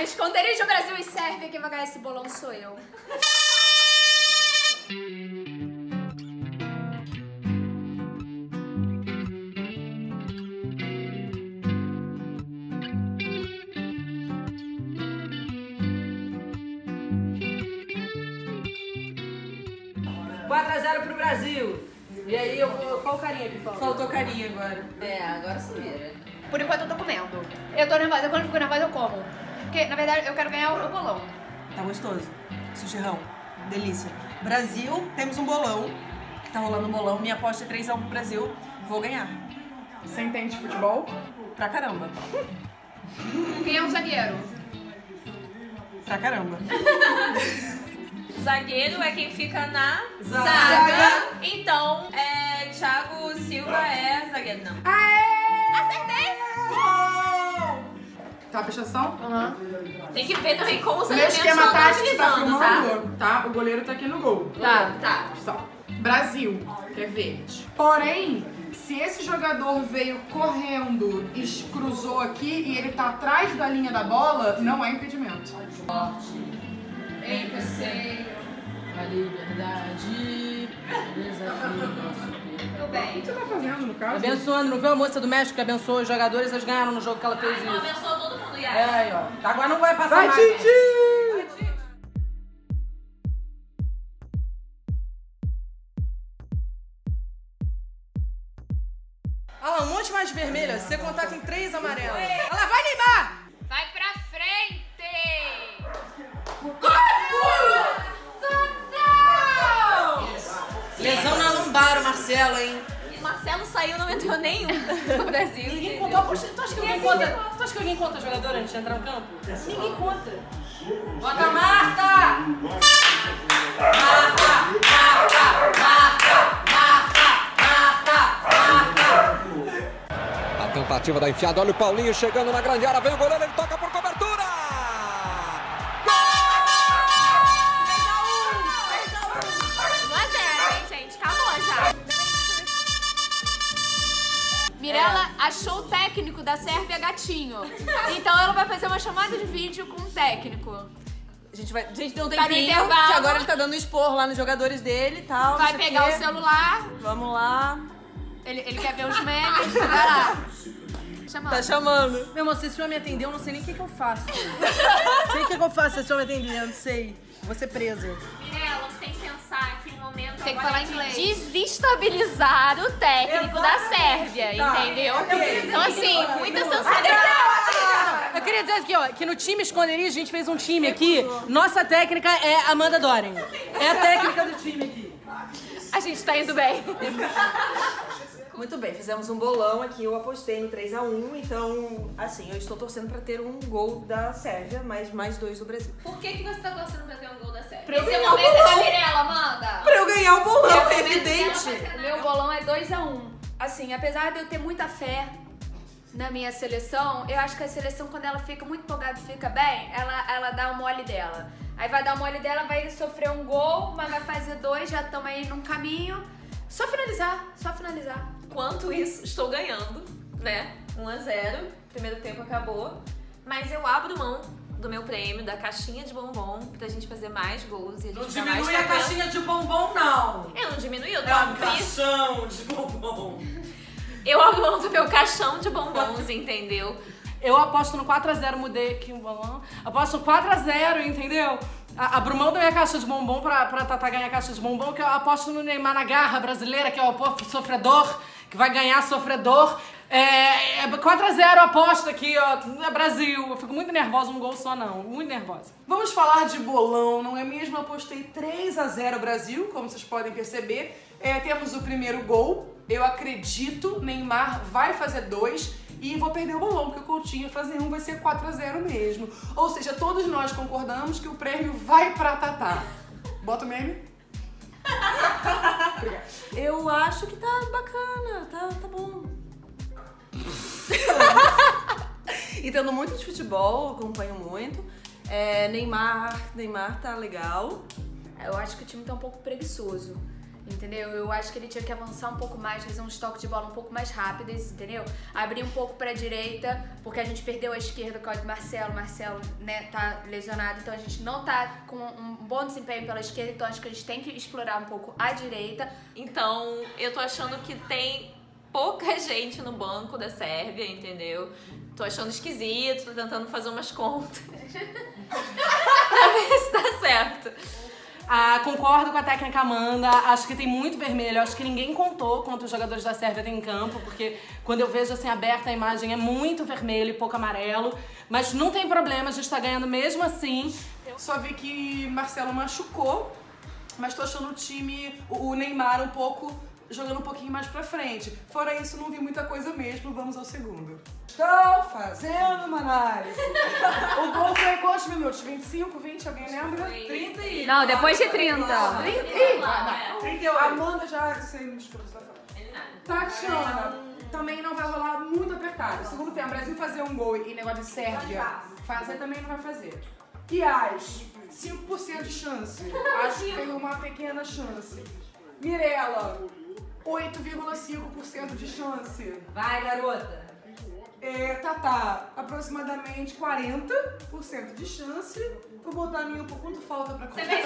Esconderijo Brasil e Sérvia, quem vai ganhar esse bolão sou eu. Pro Brasil. E aí, qual carinha que falta? Faltou carinha agora. Agora se vira. Por enquanto eu tô comendo. Eu tô nervosa, quando eu fico nervosa eu como. Porque, na verdade, eu quero ganhar o bolão. Tá gostoso. Sushirão. Delícia. Brasil, temos um bolão. Tá rolando um bolão. Minha aposta é 3-1 pro Brasil. Vou ganhar. Você entende de futebol? Pra caramba. Quem é o zagueiro? Pra caramba. Zagueiro é quem fica na zaga. Então, Thiago Silva é zagueiro, não. Acertei! Tá, presta atenção? Tem que ver também como os Meu elementos esquema estão tático tá utilizando, tá? filmando, tá? O goleiro tá aqui no gol. Tá. Só. Brasil, que é verde. Porém, se esse jogador veio correndo e cruzou aqui e ele tá atrás da linha da bola, não é impedimento. Ei, que eu sei. A liberdade. Tudo O bem. que você tá fazendo, no caso? Abençoando, não viu a moça do México que abençoou os jogadores? Eles ganharam no jogo que ela fez Não isso. abençoou todo mundo, Yara. É, aí, ó. Agora não vai passar Vai, mais. Titi! Olha lá, um monte mais de vermelha. Se você contar, tem 3 amarelas. Olha lá, vai, Neymar! Vai pra frente! Lesão na lombar, o Marcelo, hein? O Marcelo saiu, não entrou nenhum do Brasil. Ninguém contou a postura. Tu acha que alguém conta jogador antes de entrar no campo? Ninguém conta. Bota a Marta! A tentativa da enfiada, olha o Paulinho chegando na grande área, vem o goleiro, ele toca por cobertura! 1-0, hein, gente? Acabou já. Mirella achou o técnico da Sérvia gatinho. Então ela vai fazer uma chamada de vídeo com o técnico. A gente não tem Tá no tempinho, intervalo. que agora ele tá dando expor lá nos jogadores dele e tal. Vai não sei pegar quê. o celular. Vamos lá. Ele quer ver os memes. Vai lá. Chamando. Tá chamando. Meu irmão, se esse senhor me atender, eu não sei nem o que eu faço. Não sei o que eu faço se esse senhor me atender, eu não sei. Vou ser presa. Mirella, você tem que pensar que no momento Tem que agora falar é de inglês. desestabilizar o técnico da Sérvia, Tá. entendeu? Ok. Então, assim, muita sensibilidade. Eu queria dizer aqui, ó, que no time esconderijo a gente fez um time aqui. Nossa técnica é Amanda Doren. É a técnica do time aqui. A gente tá indo bem. Muito bem, fizemos um bolão aqui, eu apostei no 3-1, então, assim, eu estou torcendo pra ter um gol da Sérvia, mas mais 2 do Brasil. Por que você tá torcendo pra ter um gol da Sérvia? Pra eu Esse ganhar o momento é da bolão. Mirella, manda. Pra eu ganhar o bolão, é momento evidente. dela vai ser Meu bolão é 2-1. Assim, apesar de eu ter muita fé na minha seleção, eu acho que a seleção, quando ela fica muito empolgada e fica bem, ela dá o mole dela. Aí vai dar o mole dela, vai sofrer um gol, mas vai fazer 2, já estamos aí num caminho. Só finalizar, só finalizar. Enquanto isso, estou ganhando, né? 1-0. Primeiro tempo acabou. Mas eu abro mão do meu prêmio, da caixinha de bombom, pra gente fazer mais gols e a gente Não ficar mais diminui a tranquilo. caixinha de bombom, não. Eu não diminui, eu É tô um caixão de bombom. Eu abro mão do meu caixão de bombons, entendeu? Eu aposto no 4-0, mudei aqui o bolão. Aposto no 4-0, entendeu? Abro mão da minha caixa de bombom pra Tatá ganhar a caixa de bombom, que eu aposto no Neymar na garra brasileira, que é o sofredor, que vai ganhar sofredor. 4-0 aposta aqui, ó, Brasil. Eu fico muito nervosa, um gol só não, muito nervosa. Vamos falar de bolão, não é mesmo? Eu apostei 3-0 Brasil, como vocês podem perceber. Temos o primeiro gol. Eu acredito, Neymar vai fazer 2 e vou perder o bolão, porque o Coutinho fazer 1 vai ser 4-0 mesmo. Ou seja, todos nós concordamos que o prêmio vai pra Tatá. Bota o meme. Obrigada. Eu acho que tá bacana, tá bom. Entendo muito de futebol, acompanho muito. Neymar tá legal. Eu acho que o time tá um pouco preguiçoso. entendeu? Eu acho que ele tinha que avançar um pouco mais, fazer uns toques de bola um pouco mais rápidos, entendeu? Abrir um pouco pra direita, porque a gente perdeu a esquerda com o Marcelo, né, tá lesionado, então a gente não tá com um bom desempenho pela esquerda, então acho que a gente tem que explorar um pouco a direita. Então, eu tô achando que tem pouca gente no banco da Sérvia, entendeu? Tô achando esquisito, tô tentando fazer umas contas. Pra ver se dá certo. Concordo com a técnica Amanda, acho que tem muito vermelho, acho que ninguém contou quantos jogadores da Sérvia tem em campo, porque quando eu vejo assim aberta a imagem é muito vermelho e pouco amarelo, mas não tem problema, a gente tá ganhando mesmo assim. Eu só vi que Marcelo machucou, mas tô achando o time, o Neymar jogando um pouquinho mais pra frente. Fora isso, não vi muita coisa mesmo, vamos ao segundo. Estou fazendo uma análise. O gol foi em quantos minutos? 25, 20, alguém lembra? 30 e... Não, depois de 30. 38. Amanda já sei me desculpa, você vai falar. Tatiana, também não vai rolar muito apertado. Segundo tempo, Brasil fazer um gol e negócio de Sérvia fazer também não vai fazer. Ias, 5% de chance. Acho que tem uma pequena chance. Mirella, 8,5% de chance. Vai, garota. Tatá, aproximadamente 40% de chance. Vou botar a minha um pouco. Quanto falta pra completar?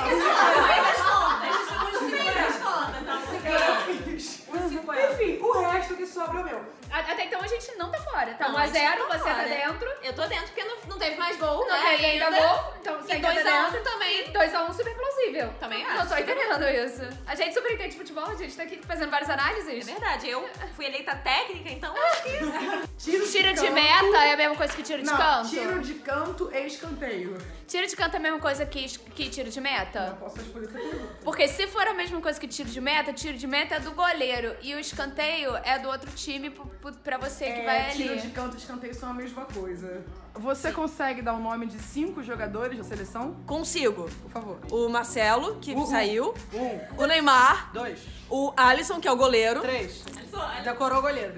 Enfim, o resto que sobra é o meu. Até então a gente não tá fora. Tá 1-0, você tá dentro. Eu tô dentro porque não teve mais gol, Não né? teve ainda gol, então você E ainda tá 2-1 dentro. também. 2-1 super plausível. Também Não acho. tô entendendo isso. A gente super entende futebol, a gente tá aqui fazendo várias É análises. verdade, eu fui eleita técnica, então acho que... Tiro de meta é a mesma coisa que tiro de canto? Tiro de canto e escanteio. Tiro de canto é a mesma coisa que tiro de meta? Eu posso responder essa pergunta. Porque se for a mesma coisa que tiro de meta é do goleiro. E o escanteio é do outro time pra você que vai ali. Tiro de canto e escanteio são a mesma coisa. Você consegue dar o nome de 5 jogadores da seleção? Consigo. Por favor. O Marcelo, que saiu. 1, O Neymar. 2, O Alisson, que é o goleiro. 3. Decorou o goleiro.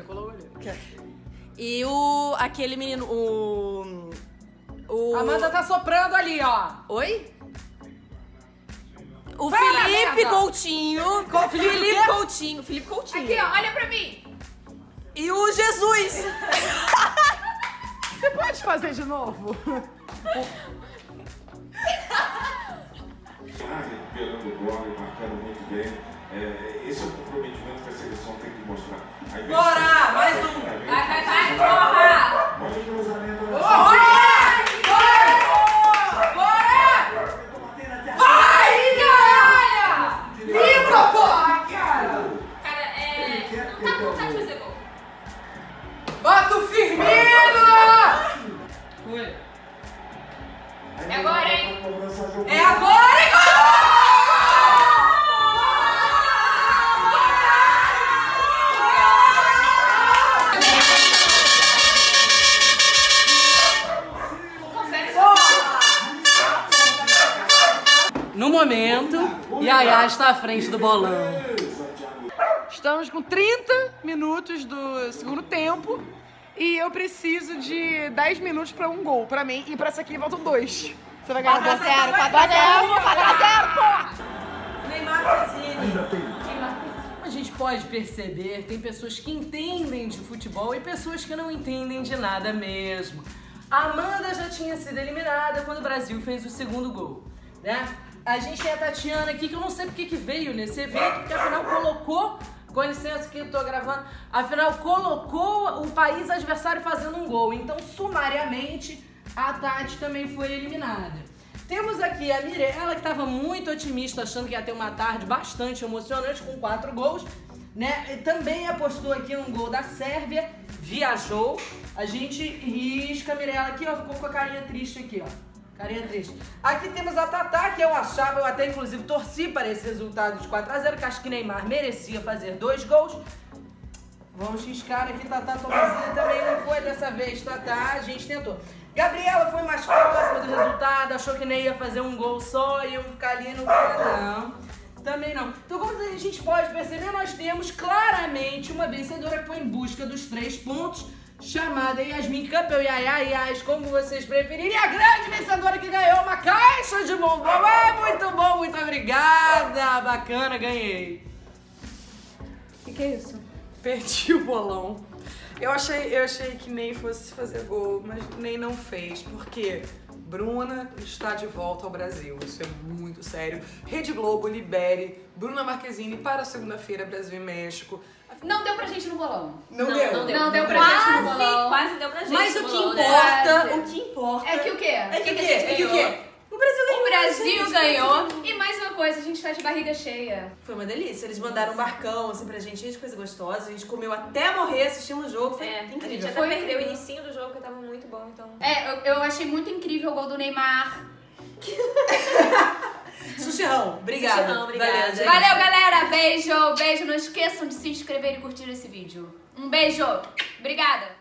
E aquele menino, o... Amanda tá soprando ali, ó. Oi? O Vai na Felipe merda. Coutinho. Felipe Coutinho. Felipe Coutinho. Aqui, ó, olha pra mim. E o Jesus. Você pode fazer de novo? Recuperando o bola e marcando muito bem. Esse é o comprometimento que a seleção tem que mostrar. Bora, mais um. Vai, corra! Olha o cruzamento. Não tá com vontade de fazer gol. Bota o Firmino! Foi. É agora, hein? É agora, hein? No momento, Yaya está à frente do bolão. Estamos com 30 minutos do segundo tempo e eu preciso de 10 minutos pra um gol. Pra mim e pra essa aqui faltam 2. Você vai ganhar 4-0, 4-0, pô! Neymar Fazini. A gente pode perceber, tem pessoas que entendem de futebol e pessoas que não entendem de nada mesmo. A Amanda já tinha sido eliminada quando o Brasil fez o segundo gol, né? A gente tem a Tatiana aqui, que eu não sei porque que veio nesse evento, porque afinal colocou, com licença que eu tô gravando, afinal colocou o país adversário fazendo um gol. Então, sumariamente, a Tati também foi eliminada. Temos aqui a Mirella, que estava muito otimista, achando que ia ter uma tarde bastante emocionante, com 4 gols, né? E também apostou aqui um gol da Sérvia, viajou. A gente risca a Mirella aqui, ó, ficou com a carinha triste aqui, ó. Carinha triste. Aqui temos a Tatá, que eu achava, eu até inclusive torci para esse resultado de 4-0, que acho que Neymar merecia fazer 2 gols. Vamos riscar aqui, Tatá Tomazinha também não foi dessa vez, Tatá, a gente tentou. Gabriela foi mais próxima do resultado, achou que nem ia fazer um gol só e eu ficar ali no não. Também não. Então, como a gente pode perceber, nós temos claramente uma vencedora que foi em busca dos 3 pontos, chamada Yasmin Campbell, Yas, como vocês preferirem. E a grande vencedora que ganhou uma caixa de bombom. Ah, muito bom, muito obrigada. Bacana, ganhei. Que é isso? Perdi o bolão. Eu achei que Ney fosse fazer gol, mas Ney não fez, porque Bruna está de volta ao Brasil. Isso é muito sério. Rede Globo, libere Bruna Marquezine para segunda-feira, Brasil e México. Não deu pra gente no bolão. Não deu. Não deu pra gente no bolão. Quase deu pra gente. Mas no o que bolão, né? importa, o que importa... É que o quê? É que o quê? O Brasil ganhou. O Brasil ganhou. E mais uma coisa, a gente tá de barriga cheia. Foi uma delícia. Eles mandaram um barcão assim pra gente, cheio de coisa gostosa. A gente comeu até morrer assistindo o jogo. Foi A gente incrível. até perdeu o inicinho do jogo, que tava muito bom, então... Eu achei muito incrível o gol do Neymar. Sushirão, obrigada. Sushirão, obrigada. Valeu, gente. Valeu, galera. Beijo. Não esqueçam de se inscrever e curtir esse vídeo. Um beijo. Obrigada.